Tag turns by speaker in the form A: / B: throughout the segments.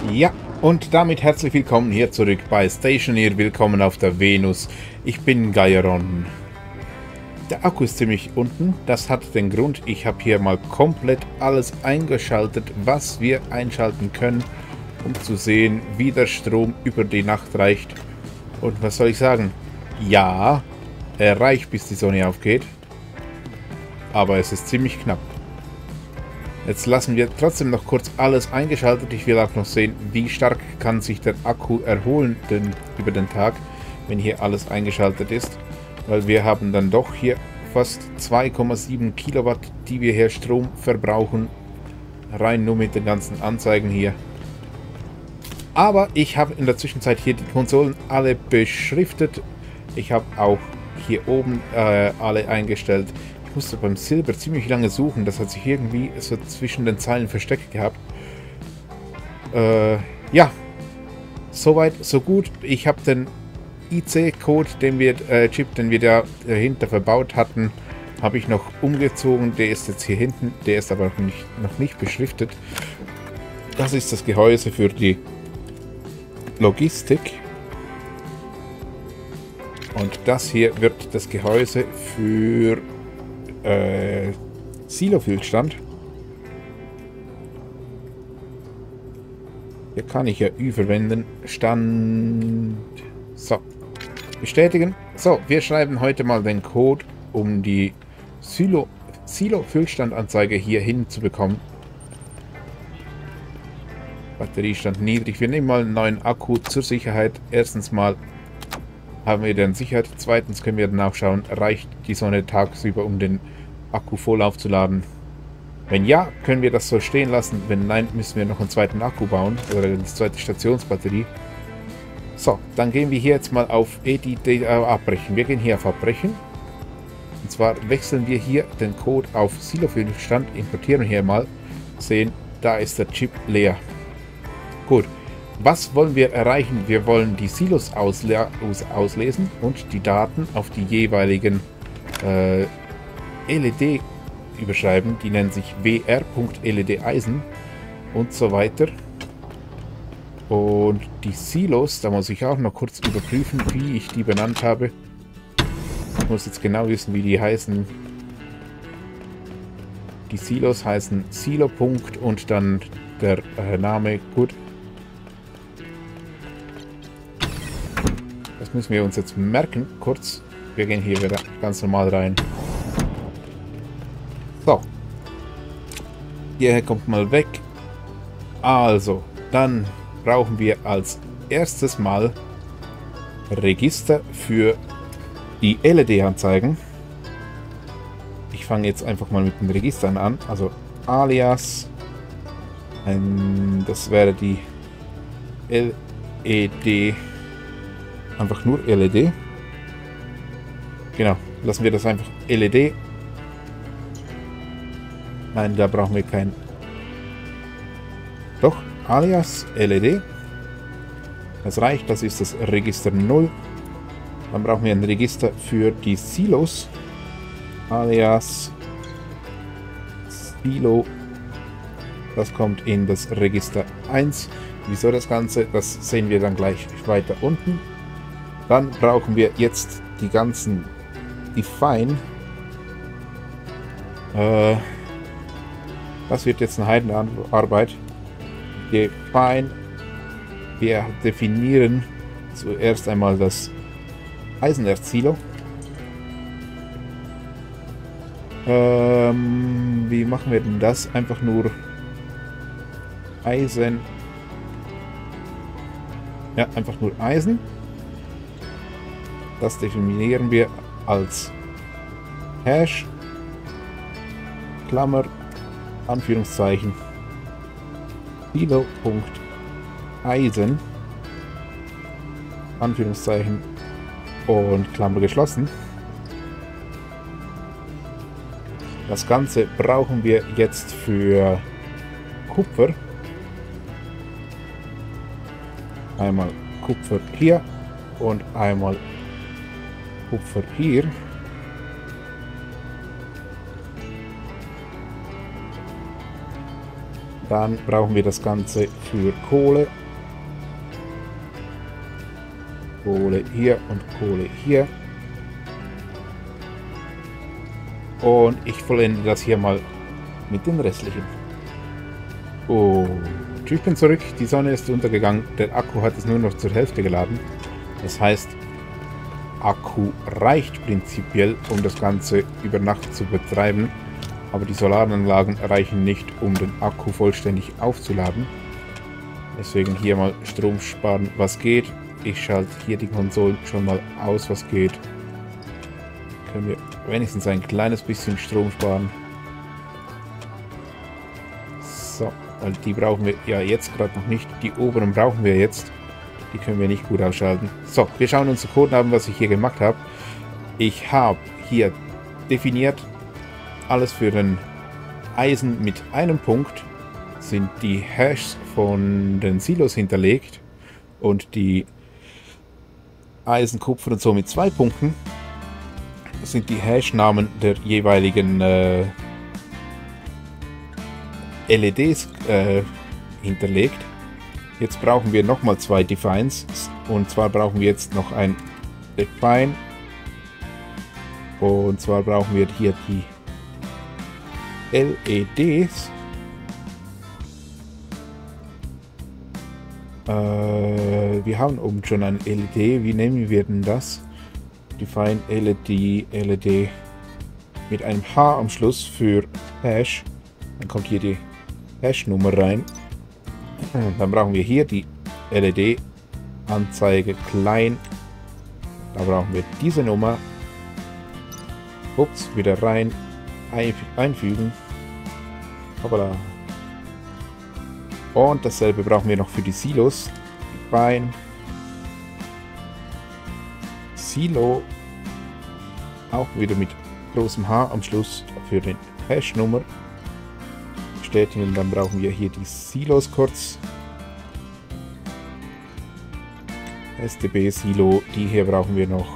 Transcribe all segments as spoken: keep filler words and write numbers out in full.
A: Ja, und damit herzlich willkommen hier zurück bei Stationeer. Willkommen auf der Venus. Ich bin Gairon. Der Akku ist ziemlich unten. Das hat den Grund, ich habe hier mal komplett alles eingeschaltet, was wir einschalten können, um zu sehen, wie der Strom über die Nacht reicht. Und was soll ich sagen? Ja, er reicht, bis die Sonne aufgeht. Aber es ist ziemlich knapp. Jetzt lassen wir trotzdem noch kurz alles eingeschaltet. Ich will auch noch sehen, wie stark kann sich der Akku erholen denn über den Tag, wenn hier alles eingeschaltet ist. Weil wir haben dann doch hier fast zwei Komma sieben Kilowatt, die wir hier Strom verbrauchen. Rein nur mit den ganzen Anzeigen hier. Aber ich habe in der Zwischenzeit hier die Konsolen alle beschriftet. Ich habe auch hier oben äh, alle eingestellt. Ich musste beim Silber ziemlich lange suchen. Das hat sich irgendwie so zwischen den Zeilen versteckt gehabt. Äh, ja. Soweit, so gut. Ich habe den I C-Code, den wir, äh, Chip, den wir da dahinter verbaut hatten, habe ich noch umgezogen. Der ist jetzt hier hinten. Der ist aber noch nicht, noch nicht beschriftet. Das ist das Gehäuse für die Logistik. Und das hier wird das Gehäuse für Äh, Silo-Füllstand. Hier kann ich ja Ü verwenden. Stand. So. Bestätigen. So, wir schreiben heute mal den Code, um die Silo, Silo-Füllstandanzeige hier hinzubekommen. Batteriestand niedrig. Wir nehmen mal einen neuen Akku zur Sicherheit. Erstens mal haben wir dann Sicherheit. Zweitens können wir dann auch schauen, reicht die Sonne tagsüber, um den Akku voll aufzuladen. Wenn ja, können wir das so stehen lassen. Wenn nein, müssen wir noch einen zweiten Akku bauen oder eine zweite Stationsbatterie. So, dann gehen wir hier jetzt mal auf Edit äh, abbrechen. Wir gehen hier auf Abbrechen. Und zwar wechseln wir hier den Code auf Silo-Füllstand, importieren hier mal, sehen, da ist der Chip leer. Gut. Was wollen wir erreichen? Wir wollen die Silos ausle aus auslesen und die Daten auf die jeweiligen äh, L E D überschreiben. Die nennen sich W R.L E D Eisen und so weiter. Und die Silos, da muss ich auch noch kurz überprüfen, wie ich die benannt habe. Ich muss jetzt genau wissen, wie die heißen. Die Silos heißen Silo. Und dann der äh, Name. Gut. Das müssen wir uns jetzt merken, kurz. Wir gehen hier wieder ganz normal rein. So. Hierher kommt mal weg. Also, dann brauchen wir als erstes mal Register für die L E D-Anzeigen. Ich fange jetzt einfach mal mit den Registern an. Also alias. Ein, das wäre die L E D. Einfach nur L E D. Genau, lassen wir das einfach L E D. Nein, da brauchen wir kein... Doch, alias L E D. Das reicht, das ist das Register null. Dann brauchen wir ein Register für die Silos. Alias Silo. Das kommt in das Register eins. Wieso das Ganze? Das sehen wir dann gleich weiter unten. Dann brauchen wir jetzt die ganzen Define. Äh, das wird jetzt eine Heidenarbeit. Define. Wir definieren zuerst einmal das Eisenerz-Silo. Ähm, wie machen wir denn das? Einfach nur Eisen. Ja, einfach nur Eisen. Das definieren wir als Hash, Klammer, Anführungszeichen, Silo.Eisen, Anführungszeichen und Klammer geschlossen. Das Ganze brauchen wir jetzt für Kupfer. Einmal Kupfer hier und einmal Kupfer hier. Dann brauchen wir das Ganze für Kohle Kohle hier und Kohle hier. Und ich vollende das hier mal mit den restlichen. Und ich bin zurück. Die Sonne ist untergegangen. Der Akku hat es nur noch zur Hälfte geladen. Das heißt, Akku reicht prinzipiell, um das Ganze über Nacht zu betreiben. Aber die Solaranlagen reichen nicht, um den Akku vollständig aufzuladen. Deswegen hier mal Strom sparen, was geht. Ich schalte hier die Konsolen schon mal aus, was geht. Können wir wenigstens ein kleines bisschen Strom sparen. So, weil die brauchen wir ja jetzt gerade noch nicht. Die oberen brauchen wir jetzt. Die können wir nicht gut ausschalten. So, wir schauen uns den Code an, was ich hier gemacht habe. Ich habe hier definiert, alles für den Eisen mit einem Punkt sind die Hashs von den Silos hinterlegt und die Eisen, Kupfer und so mit zwei Punkten sind die Hash-Namen der jeweiligen äh, L E Ds äh, hinterlegt. Jetzt brauchen wir nochmal zwei Defines und zwar brauchen wir jetzt noch ein Define und zwar brauchen wir hier die L E Ds. Äh, wir haben oben schon ein L E D. Wie nehmen wir denn das? Define L E D, L E D mit einem H am Schluss für Hash. Dann kommt hier die Hash-Nummer rein. Dann brauchen wir hier die L E D-Anzeige klein. Da brauchen wir diese Nummer. Ups, wieder rein. Einfügen. Hoppala. Und dasselbe brauchen wir noch für die Silos. Define Silo. Auch wieder mit großem H am Schluss für den Hash-Nummer. Bestätigen, dann brauchen wir hier die Silos kurz. S T B Silo, die hier brauchen wir noch.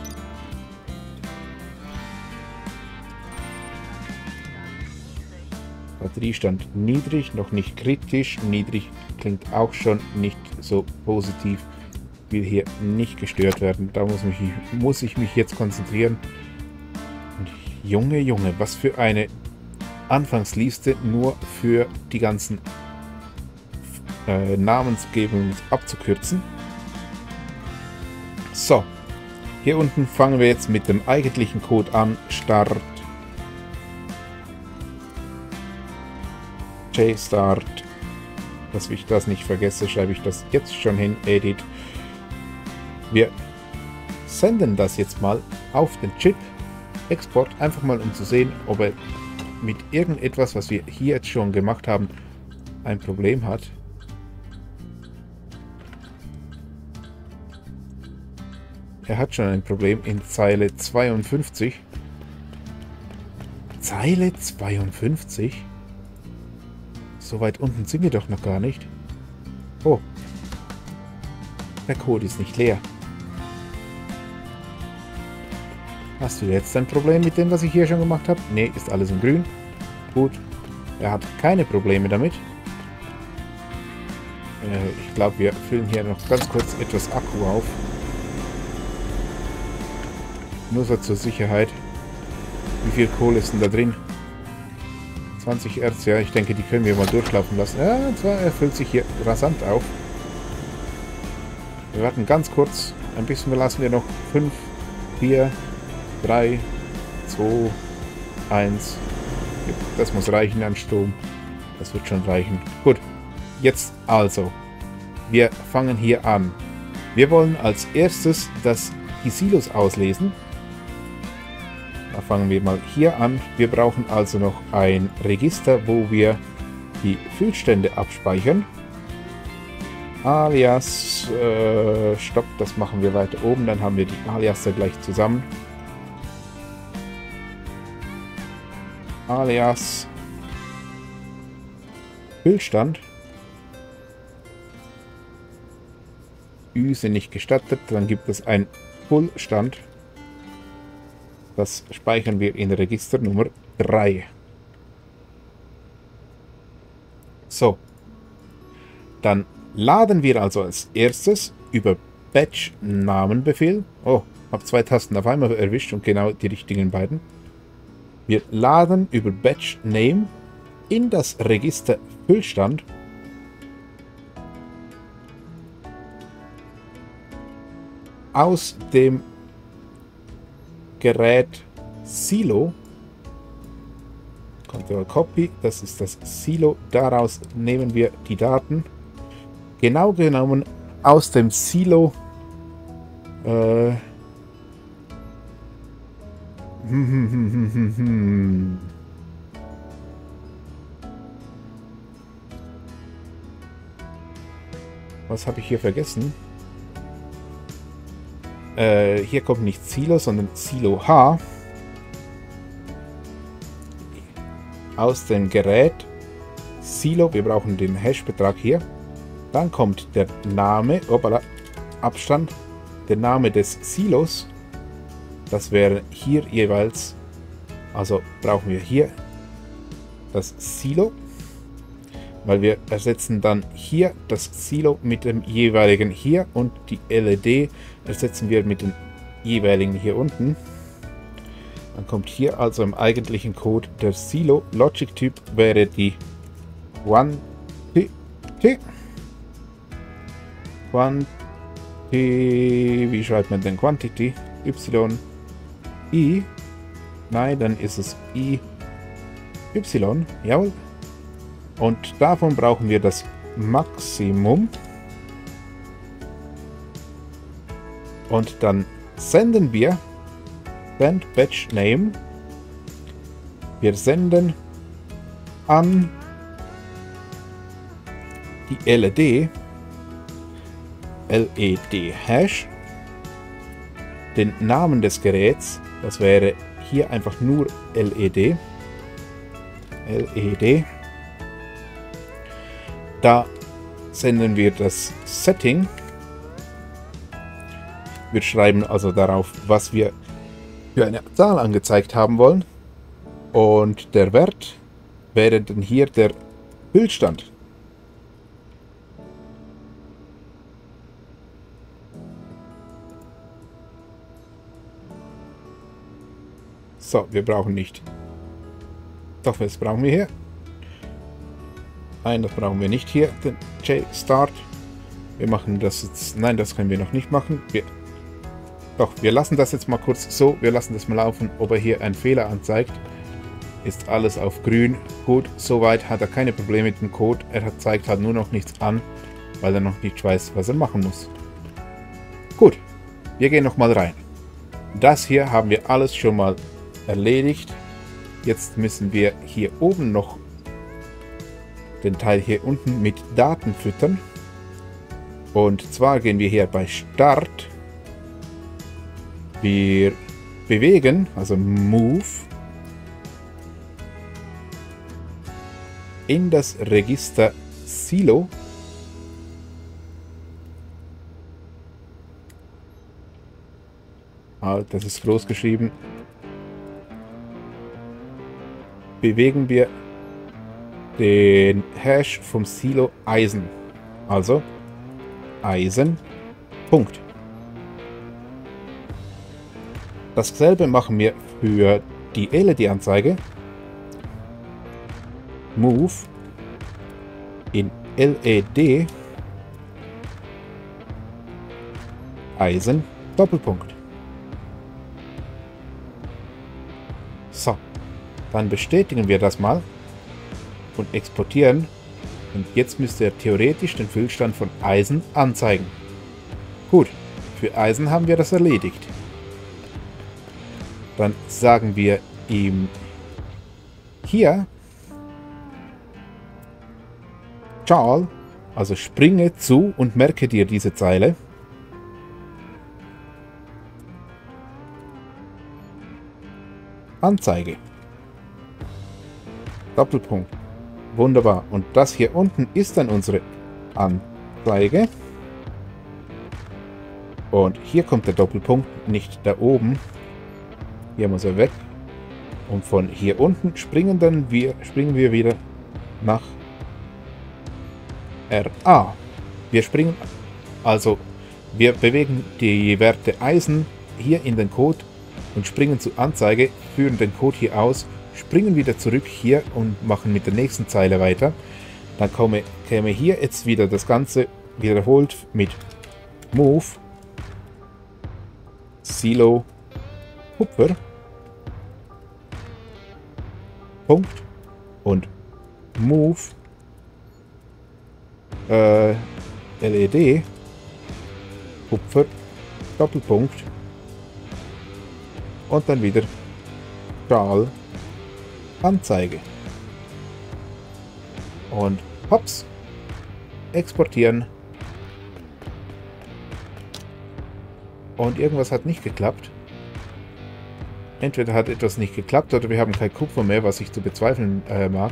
A: Batteriestand niedrig, noch nicht kritisch. Niedrig klingt auch schon nicht so positiv. Will hier nicht gestört werden. Da muss, mich, muss ich mich jetzt konzentrieren. Und Junge, Junge, was für eine Anfangsliste nur für die ganzen äh, Namensgebungen abzukürzen. So, hier unten fangen wir jetzt mit dem eigentlichen Code an. Start. J-Start. Dass ich das nicht vergesse, schreibe ich das jetzt schon hin. Edit. Wir senden das jetzt mal auf den Chip. Export, einfach mal um zu sehen, ob er mit irgendetwas, was wir hier jetzt schon gemacht haben, ein Problem hat. Er hat schon ein Problem in Zeile zweiundfünfzig. Zeile zweiundfünfzig? So weit unten sind wir doch noch gar nicht. Oh. Der Code ist nicht leer. Hast du jetzt ein Problem mit dem, was ich hier schon gemacht habe? Ne, ist alles in grün. Gut. Er hat keine Probleme damit. Äh, ich glaube, wir füllen hier noch ganz kurz etwas Akku auf. Nur so zur Sicherheit. Wie viel Kohle ist denn da drin? zwanzig Erz, ja. Ich denke, die können wir mal durchlaufen lassen. Ja, und zwar er füllt sich hier rasant auf. Wir warten ganz kurz. Ein bisschen lassen wir noch. fünf, vier, drei, zwei, eins. Das muss reichen an Strom. Das wird schon reichen. Gut. Jetzt also. Wir fangen hier an. Wir wollen als erstes das, die Silos auslesen. Da fangen wir mal hier an. Wir brauchen also noch ein Register, wo wir die Füllstände abspeichern. Alias, äh, stopp, das machen wir weiter oben, dann haben wir die Alias da gleich zusammen. Alias Füllstand. Ü sind nicht gestattet, dann gibt es ein Fullstand. Das speichern wir in Register Nummer drei. So. Dann laden wir also als erstes über Batch-Namenbefehl. Oh, habe zwei Tasten auf einmal erwischt und genau die richtigen beiden. Wir laden über Batch-Name in das Register Füllstand aus dem Gerät Silo. Control Copy, das ist das Silo. Daraus nehmen wir die Daten. Genau genommen aus dem Silo. Äh, hm, hm, hm, hm, hm, hm. Was habe ich hier vergessen? Äh, hier kommt nicht Silo, sondern Silo H. Aus dem Gerät Silo, wir brauchen den Hash-Betrag hier. Dann kommt der Name, opala, Abstand, der Name des Silos. Das wäre hier jeweils, also brauchen wir hier das Silo, weil wir ersetzen dann hier das Silo mit dem jeweiligen hier und die L E D ersetzen wir mit dem jeweiligen hier unten. Dann kommt hier also im eigentlichen Code der Silo. Logic-Typ wäre die Quantity. Quantity. Wie schreibt man denn Quantity? Y. I. Nein, dann ist es I. Y. Jawohl. Und davon brauchen wir das Maximum. Und dann senden wir Send Batch Name. Wir senden an die L E D, L E D Hash, den Namen des Geräts, das wäre hier einfach nur L E D, L E D. Da senden wir das Setting. Wir schreiben also darauf, was wir für eine Zahl angezeigt haben wollen. Und der Wert wäre dann hier der Füllstand. So, wir brauchen nicht. Doch, was brauchen wir hier? Nein, das brauchen wir nicht hier. Den J-Start. Wir machen das jetzt. Nein, das können wir noch nicht machen. Wir Doch, wir lassen das jetzt mal kurz so. Wir lassen das mal laufen, ob er hier einen Fehler anzeigt. Ist alles auf grün. Gut, soweit hat er keine Probleme mit dem Code. Er zeigt halt nur noch nichts an, weil er noch nicht weiß, was er machen muss. Gut, wir gehen noch mal rein. Das hier haben wir alles schon mal erledigt. Jetzt müssen wir hier oben noch den Teil hier unten mit Daten füttern. Und zwar gehen wir hier bei Start. Wir bewegen, also Move, in das Register Silo. Halt, das ist groß geschrieben. Bewegen wir den Hash vom Silo Eisen. Also Eisen. Punkt. Dasselbe machen wir für die L E D-Anzeige. Move in L E D Eisen Doppelpunkt. So, dann bestätigen wir das mal und exportieren. Und jetzt müsste er theoretisch den Füllstand von Eisen anzeigen. Gut, für Eisen haben wir das erledigt. Dann sagen wir ihm hier Charles, also springe zu und merke dir diese Zeile. Anzeige. Doppelpunkt. Wunderbar. Und das hier unten ist dann unsere Anzeige. Und hier kommt der Doppelpunkt, nicht da oben. Hier muss er weg. Und von hier unten springen dann wir, springen wir wieder nach R A. Wir springen also Wir bewegen die Werte Eisen hier in den Code und springen zu Anzeige, führen den Code hier aus, springen wieder zurück hier und machen mit der nächsten Zeile weiter. Dann komme, käme hier jetzt wieder das Ganze wiederholt mit Move, Silo, Kupfer, Punkt und Move, äh, L E D, Kupfer, Doppelpunkt und dann wieder Stahl, Anzeige. Und hops, exportieren. Und irgendwas hat nicht geklappt. Entweder hat etwas nicht geklappt oder wir haben kein Kupfer mehr, was ich zu bezweifeln äh, mag.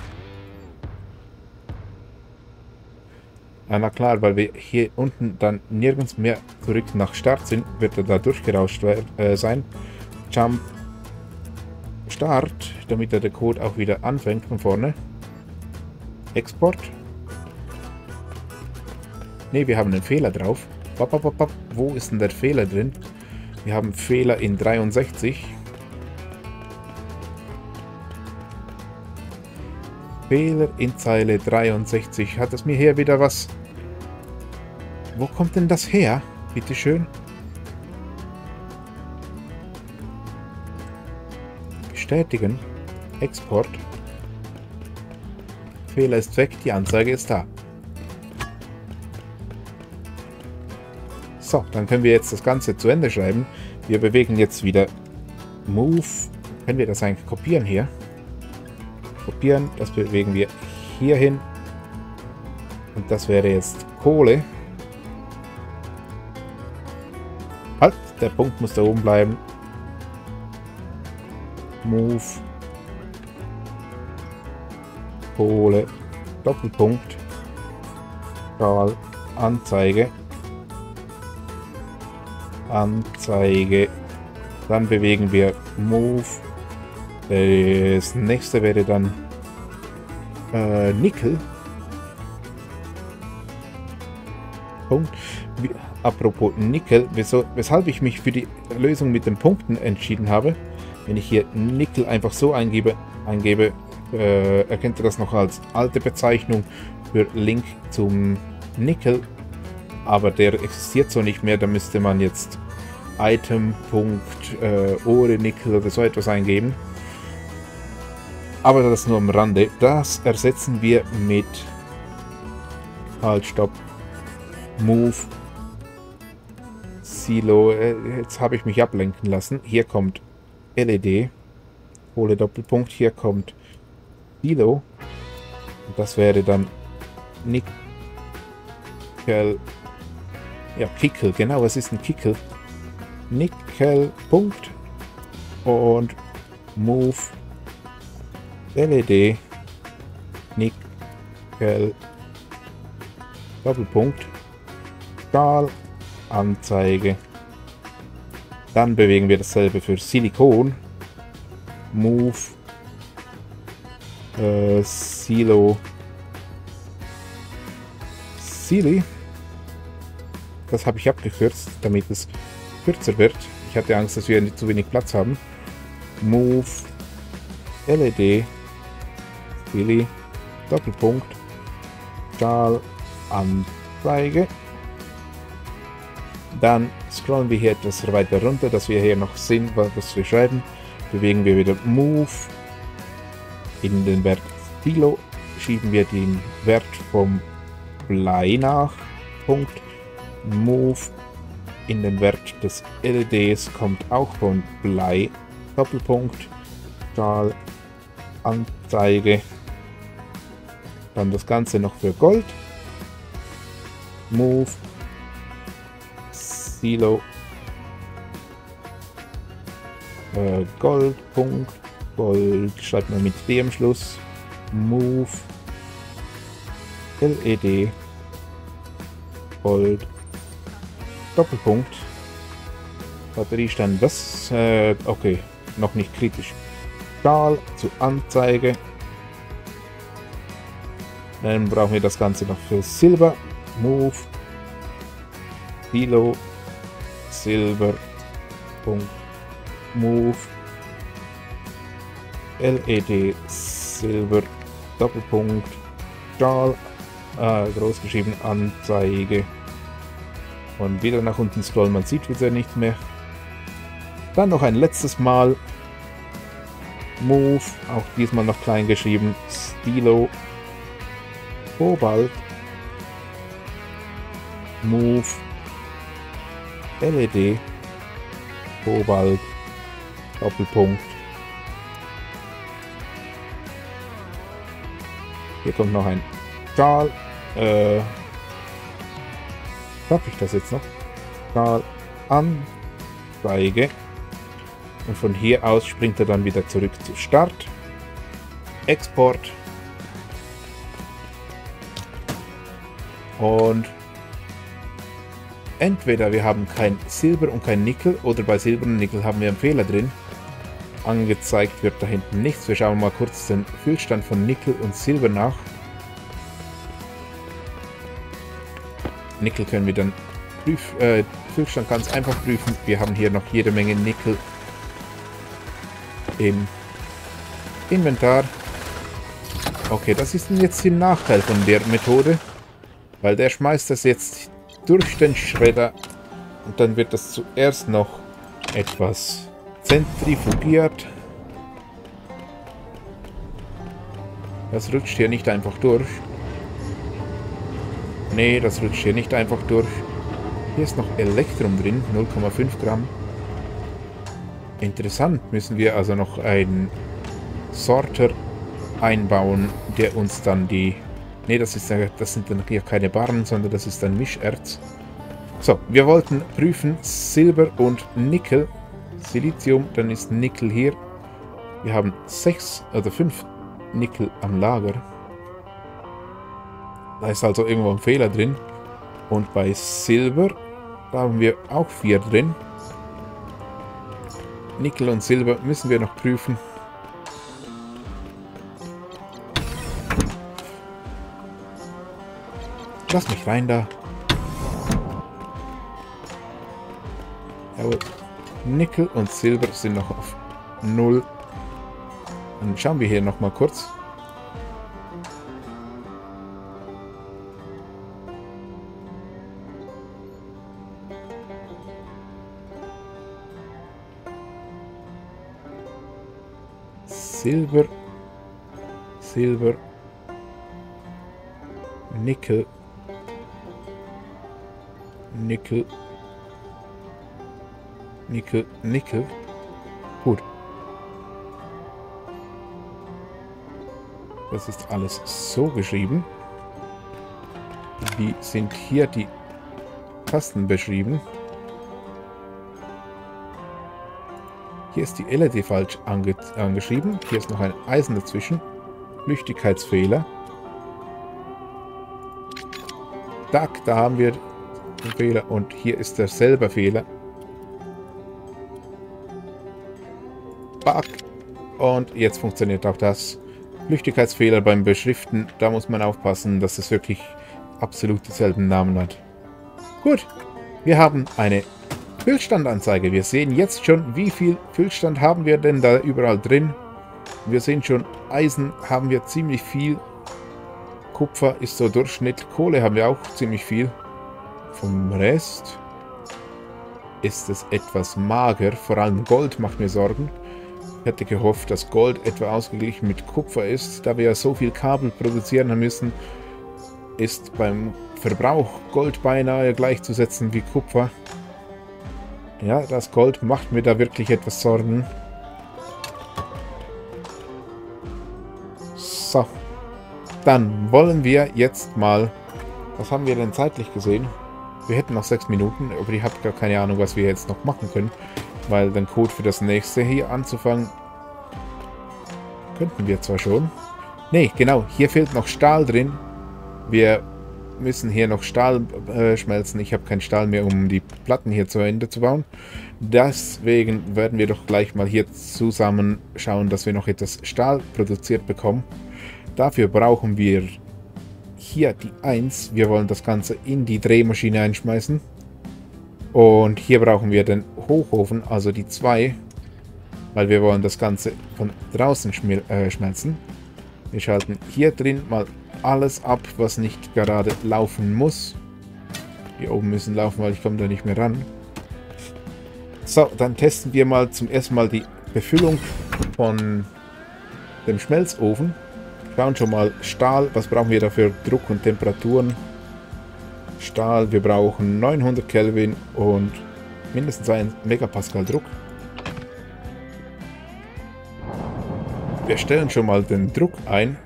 A: Ah, na klar, weil wir hier unten dann nirgends mehr zurück nach Start sind, wird er da durchgerauscht äh, sein. Jump Start, damit er der Code auch wieder anfängt von vorne. Export. Ne, wir haben einen Fehler drauf. Bop, bop, bop, bop. Wo ist denn der Fehler drin? Wir haben Fehler in dreiundsechzig. Fehler in Zeile dreiundsechzig. Hat es mir hier wieder was... Wo kommt denn das her? Bitteschön. Bestätigen. Export. Fehler ist weg, die Anzeige ist da. So, dann können wir jetzt das Ganze zu Ende schreiben. Wir bewegen jetzt wieder Move. Können wir das eigentlich kopieren hier? Kopieren, das bewegen wir hier hin. Und das wäre jetzt Kohle. Halt, der Punkt muss da oben bleiben. Move. Kohle. Doppelpunkt. Stahl. Anzeige. Anzeige. Dann bewegen wir Move. Das nächste wäre dann äh, Nickel. Punkt. Wie, apropos Nickel, wieso, weshalb ich mich für die Lösung mit den Punkten entschieden habe. Wenn ich hier Nickel einfach so eingebe, eingebe äh, erkennt ihr das noch als alte Bezeichnung für Link zum Nickel. Aber der existiert so nicht mehr, da müsste man jetzt Item.ore Nickel oder so etwas eingeben. Aber das nur am Rande. Das ersetzen wir mit Halt, Stopp. Move. Silo. Jetzt habe ich mich ablenken lassen. Hier kommt L E D. Kohle Doppelpunkt. Hier kommt Silo. Und das wäre dann Nickel. Ja, Kickel. Genau, was ist ein Kickel? Nickel. Punkt. Und Move. L E D, Nickel, Doppelpunkt, Stahl, Anzeige. Dann bewegen wir dasselbe für Silikon, Move, äh, Silo, Sili. Das habe ich abgekürzt, damit es kürzer wird. Ich hatte Angst, dass wir nicht zu wenig Platz haben. Move, L E D, Sili, Doppelpunkt, Stahl, Anzeige. Dann scrollen wir hier etwas weiter runter, dass wir hier noch sehen, was wir schreiben. Bewegen wir wieder Move in den Wert Silo, schieben wir den Wert vom Blei nach. Punkt. Move in den Wert des L E Ds kommt auch von Blei. Doppelpunkt, Stahl, Anzeige. Dann das Ganze noch für Gold. Move. Silo. Äh, Gold. Punkt. Gold. Schreibt man mit D am Schluss. Move. L E D. Gold. Doppelpunkt. Batteriestand. Das. Äh, okay. Noch nicht kritisch. Stahl zu Anzeige. Dann brauchen wir das Ganze noch für Silber. Move. Stilo, Silber, Punkt, Move, L E D, Silber, Doppelpunkt, Stahl, äh, groß geschrieben, Anzeige. Und wieder nach unten scrollen, man sieht wieder nicht mehr. Dann noch ein letztes Mal. Move, auch diesmal noch klein geschrieben. Stilo. Kobalt. Move. L E D. Kobalt. Doppelpunkt. Hier kommt noch ein Stahl. Äh, Schaffe ich das jetzt noch? Stahl. Anzeige. Und von hier aus springt er dann wieder zurück zu Start. Export. Und entweder wir haben kein Silber und kein Nickel oder bei Silber und Nickel haben wir einen Fehler drin. Angezeigt wird da hinten nichts. Wir schauen mal kurz den Füllstand von Nickel und Silber nach. Nickel können wir dann prüfen, äh, Füllstand ganz einfach prüfen. Wir haben hier noch jede Menge Nickel im Inventar. Okay, das ist jetzt der Nachteil von der Methode, weil der schmeißt das jetzt durch den Schredder und dann wird das zuerst noch etwas zentrifugiert. Das rutscht hier nicht einfach durch. Nee, das rutscht hier nicht einfach durch. Hier ist noch Elektrum drin, null Komma fünf Gramm. Interessant, müssen wir also noch einen Sorter einbauen, der uns dann die... Ne, das, ist, das sind dann hier keine Barren, sondern das ist ein Mischerz. So, wir wollten prüfen Silber und Nickel. Silizium, dann ist Nickel hier. Wir haben sechs oder fünf Nickel am Lager. Da ist also irgendwo ein Fehler drin. Und bei Silber, da haben wir auch vier drin. Nickel und Silber müssen wir noch prüfen. Lass mich rein da. Jawohl. Nickel und Silber sind noch auf null. Dann schauen wir hier noch mal kurz. Silber, Silber, Nickel, Nickel, Nickel, Nickel. Gut. Das ist alles so geschrieben. Wie sind hier die Tasten beschrieben? Hier ist die L E D falsch ange angeschrieben. Hier ist noch ein Eisen dazwischen. Flüchtigkeitsfehler. Da, da haben wir den Fehler. Und hier ist derselbe Fehler. Bug. Und jetzt funktioniert auch das. Flüchtigkeitsfehler beim Beschriften. Da muss man aufpassen, dass es wirklich absolut dieselben Namen hat. Gut. Wir haben eine Füllstandanzeige. Wir sehen jetzt schon, wie viel Füllstand haben wir denn da überall drin. Wir sehen schon, Eisen haben wir ziemlich viel. Kupfer ist so Durchschnitt. Kohle haben wir auch ziemlich viel. Vom Rest ist es etwas mager. Vor allem Gold macht mir Sorgen. Ich hätte gehofft, dass Gold etwa ausgeglichen mit Kupfer ist. Da wir ja so viel Kabel produzieren müssen, ist beim Verbrauch Gold beinahe gleichzusetzen wie Kupfer. Ja, das Gold macht mir da wirklich etwas Sorgen. So. Dann wollen wir jetzt mal... Was haben wir denn zeitlich gesehen? Wir hätten noch sechs Minuten, aber ich habe gar keine Ahnung, was wir jetzt noch machen können. Weil den Code für das nächste hier anzufangen... Könnten wir zwar schon. Ne, genau. Hier fehlt noch Stahl drin. Wir müssen hier noch Stahl äh, schmelzen. Ich habe keinen Stahl mehr, um die Platten hier zu Ende zu bauen. Deswegen werden wir doch gleich mal hier zusammen schauen, dass wir noch etwas Stahl produziert bekommen. Dafür brauchen wir hier die eins. Wir wollen das Ganze in die Drehmaschine einschmeißen. Und hier brauchen wir den Hochofen, also die zwei, weil wir wollen das Ganze von draußen schmil äh, schmelzen. Wir schalten hier drin mal alles ab, was nicht gerade laufen muss. Die oben müssen laufen, weil ich komme da nicht mehr ran. So, dann testen wir mal zum ersten Mal die Befüllung von dem Schmelzofen. Schauen schon mal Stahl, was brauchen wir dafür? Druck und Temperaturen. Stahl, wir brauchen neunhundert Kelvin und mindestens ein Megapascal Druck. Wir stellen schon mal den Druck ein.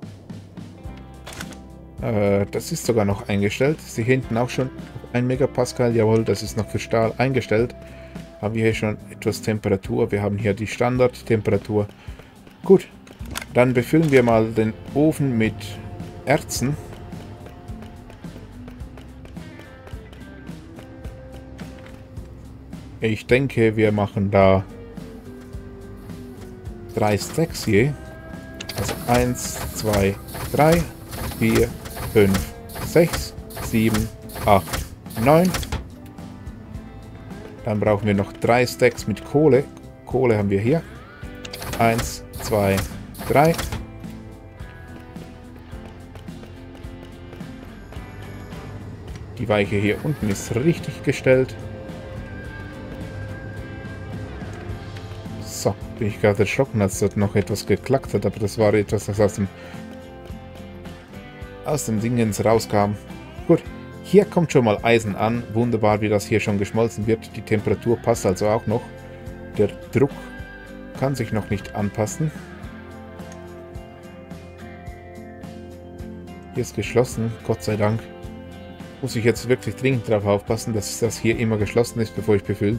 A: Äh, das ist sogar noch eingestellt. Sie hinten auch schon ein Megapascal. Jawohl, das ist noch für Stahl eingestellt. Haben wir hier schon etwas Temperatur. Wir haben hier die Standardtemperatur. Gut, dann befüllen wir mal den Ofen mit Erzen. Ich denke, wir machen da drei Stacks je. Also eins, zwei, drei, vier, fünf, sechs, sieben, acht, neun. Dann brauchen wir noch drei Stacks mit Kohle. Kohle haben wir hier. eins, zwei, drei. Die Weiche hier unten ist richtig gestellt. So, bin ich gerade erschrocken, als dort noch etwas geklackt hat, aber das war etwas, das aus dem aus dem Dingens rauskam. Gut, hier kommt schon mal Eisen an. Wunderbar, wie das hier schon geschmolzen wird. Die Temperatur passt also auch noch. Der Druck kann sich noch nicht anpassen. Hier ist geschlossen, Gott sei Dank. Muss ich jetzt wirklich dringend darauf aufpassen, dass das hier immer geschlossen ist, bevor ich befülle.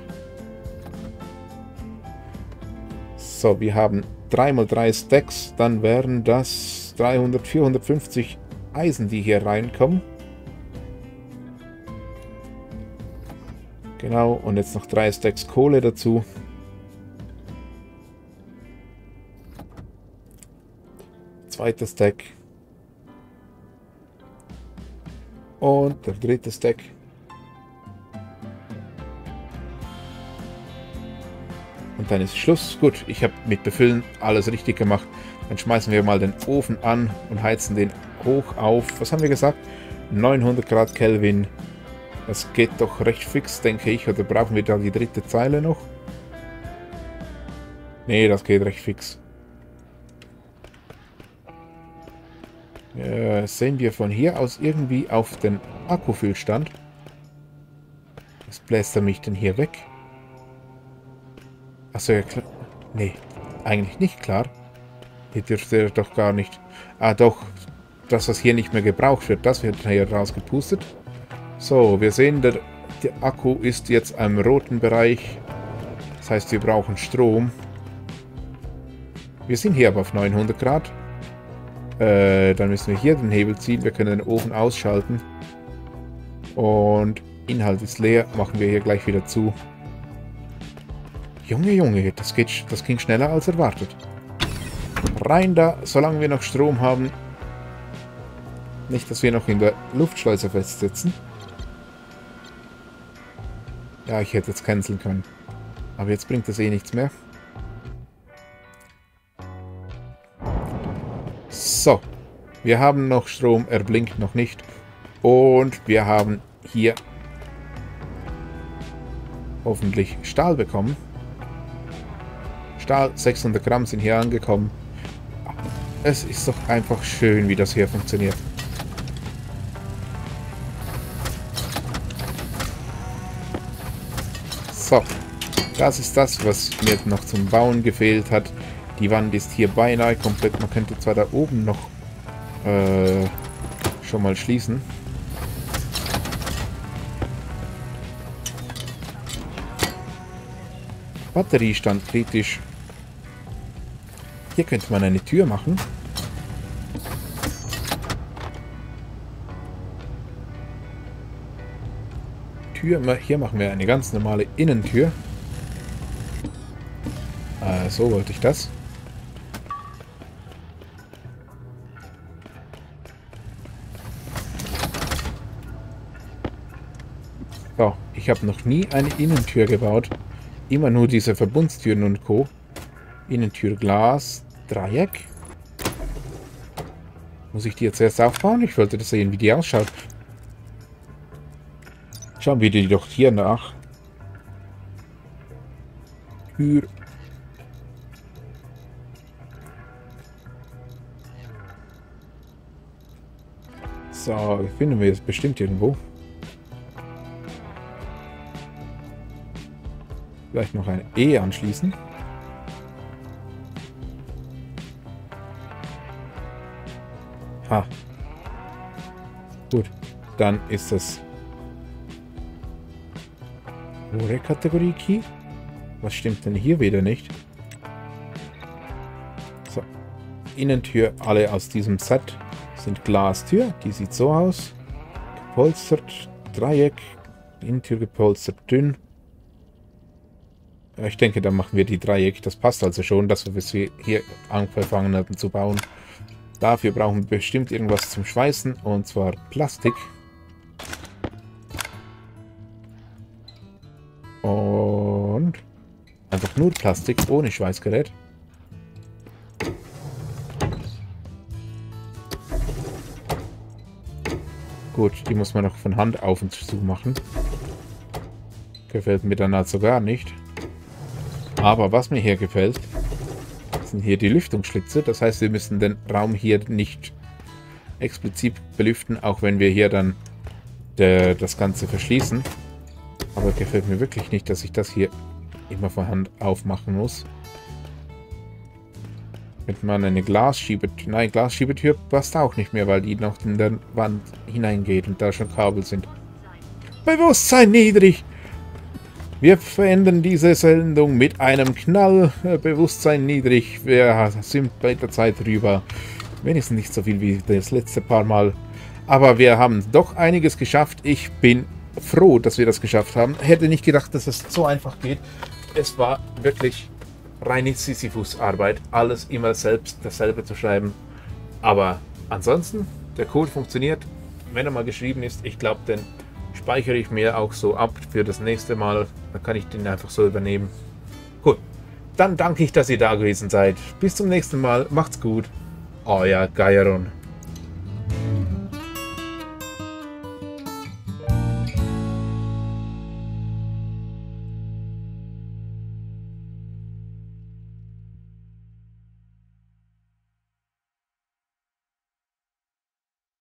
A: So, wir haben drei mal drei Stacks, dann wären das dreihundert, vierhundertfünfzig Eisen, die hier reinkommen. Genau, und jetzt noch drei Stacks Kohle dazu. Zweiter Stack. Und der dritte Stack. Und dann ist Schluss. Gut, ich habe mit Befüllen alles richtig gemacht. Dann schmeißen wir mal den Ofen an und heizen den hoch auf. Was haben wir gesagt? neunhundert Grad Kelvin. Das geht doch recht fix, denke ich. Oder brauchen wir da die dritte Zeile noch? Nee, das geht recht fix. Äh, sehen wir von hier aus irgendwie auf den Akkufüllstand. Was bläst er mich denn hier weg? Achso, ja klar. Nee, eigentlich nicht klar. Hier dürfte er doch gar nicht... Ah doch, das was hier nicht mehr gebraucht wird, das wird hier rausgepustet. So, wir sehen, der, der Akku ist jetzt im roten Bereich. Das heißt, wir brauchen Strom. Wir sind hier aber auf neunhundert Grad. Äh, dann müssen wir hier den Hebel ziehen. Wir können den Ofen ausschalten. Und Inhalt ist leer. Machen wir hier gleich wieder zu. Junge, Junge, das, geht, das ging schneller als erwartet. Rein da, solange wir noch Strom haben. Nicht, dass wir noch in der Luftschleuse festsitzen. Ja, ich hätte jetzt canceln können. Aber jetzt bringt das eh nichts mehr. So. Wir haben noch Strom, er blinkt noch nicht. Und wir haben hier hoffentlich Stahl bekommen. Stahl, sechshundert Gramm sind hier angekommen. Es ist doch einfach schön, wie das hier funktioniert. So, das ist das, was mir noch zum Bauen gefehlt hat. Die Wand ist hier beinahe komplett. Man könnte zwar da oben noch äh, schon mal schließen. Batteriestand kritisch. Hier könnte man eine Tür machen. Tür, hier machen wir eine ganz normale Innentür. Äh, so wollte ich das. So, ich habe noch nie eine Innentür gebaut. Immer nur diese Verbundstüren und Co. Innentür, Glas, Dreieck. Muss ich die jetzt erst aufbauen? Ich wollte das sehen, wie die ausschaut. Schauen wir die doch hier nach. Tür. So, finden wir jetzt bestimmt irgendwo. Vielleicht noch ein E anschließen. Ha. Gut, dann ist das hohe Kategorie Key. Was stimmt denn hier wieder nicht? So. Innentür, alle aus diesem Set sind Glastür. Die sieht so aus. Gepolstert, Dreieck. Innentür gepolstert, dünn. Ich denke, dann machen wir die Dreieck. Das passt also schon, dass wir hier angefangen haben zu bauen. Dafür brauchen wir bestimmt irgendwas zum Schweißen, und zwar Plastik. Und einfach nur Plastik, ohne Schweißgerät. Gut, die muss man noch von Hand auf und zu machen. Gefällt mir dann also gar nicht. Aber was mir hier gefällt, sind hier die Lüftungsschlitze. Das heißt, wir müssen den Raum hier nicht explizit belüften, auch wenn wir hier dann der, das Ganze verschließen. Aber gefällt mir wirklich nicht, dass ich das hier immer von Hand aufmachen muss. Wenn man eine Glasschiebetür... Nein, Glasschiebetür passt auch nicht mehr, weil die noch in der Wand hineingeht und da schon Kabel sind. Bewusstsein niedrig! Wir verändern diese Sendung mit einem Knall. Bewusstsein niedrig. Wir sind bei der Zeit drüber. Wenigstens nicht so viel wie das letzte paar Mal. Aber wir haben doch einiges geschafft. Ich bin froh, dass wir das geschafft haben. Hätte nicht gedacht, dass es so einfach geht. Es war wirklich reine Sisyphus-Arbeit. Alles immer selbst dasselbe zu schreiben. Aber ansonsten, der Code funktioniert. Wenn er mal geschrieben ist, ich glaube, den speichere ich mir auch so ab für das nächste Mal. Dann kann ich den einfach so übernehmen. Gut, dann danke ich, dass ihr da gewesen seid. Bis zum nächsten Mal. Macht's gut. Euer Gairon.